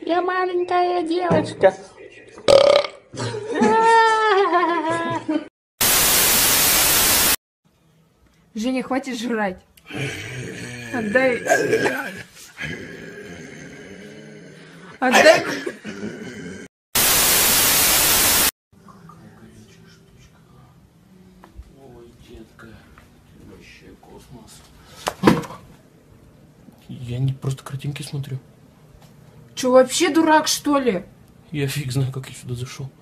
Я маленькая девочка. Женя, хватит жрать. Отдай. Отдай. Ой, детка, вообще космос. Я не просто картинки смотрю. Че, вообще дурак, что ли? Я фиг знаю, как я сюда зашел.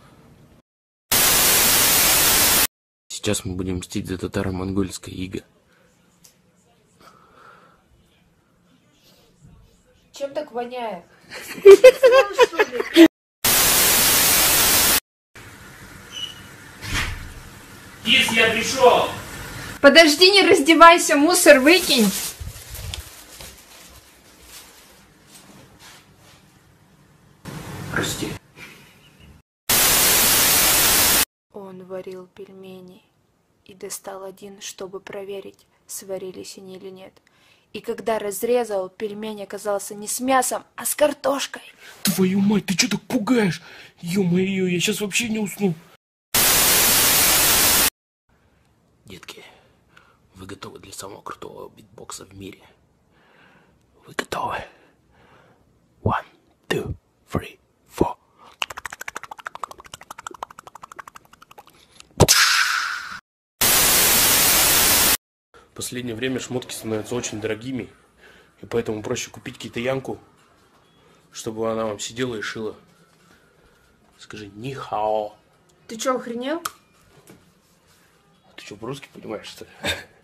Сейчас мы будем мстить за татаро-монгольское иго. Чем так воняет? Кис, я пришел! Подожди, не раздевайся, мусор выкинь. Прости. Он варил пельмени и достал один, чтобы проверить, сварились они или нет. И когда разрезал, пельмень оказался не с мясом, а с картошкой. Твою мать, ты что так пугаешь? Ё-моё, я сейчас вообще не усну. Детки, вы готовы для самого крутого битбокса в мире? Вы готовы? 1, 2, 3, 4. В последнее время шмотки становятся очень дорогими, и поэтому проще купить китаянку, чтобы она вам сидела и шила. Скажи нихао. Ты чё, охренел? Ты что, по-русски понимаешь, что ли?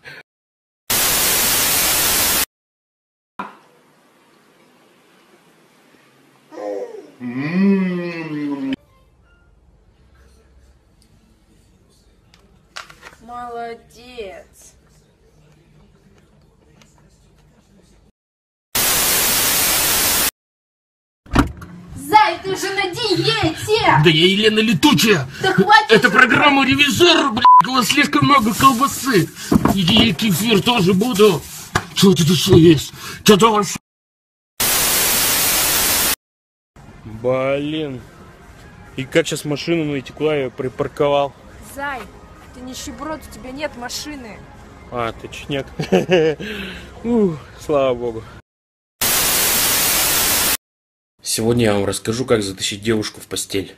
Молодец. Зай, ты же на диете! Да я Елена Летучая! Да хватит! Это программа ревизора, блядь, у вас слишком много колбасы. И кефир тоже буду. Что это еще есть? Что-то вообще... Блин. И как сейчас машину натекла, я припарковал. Зай, ты нищеброд, у тебя нет машины. А, точняк. Слава богу. Сегодня я вам расскажу, как затащить девушку в постель.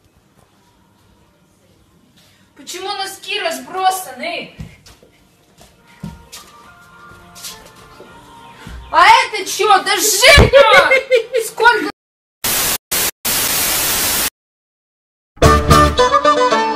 Почему носки разбросаны? А это чё? Да Женя! Сколько...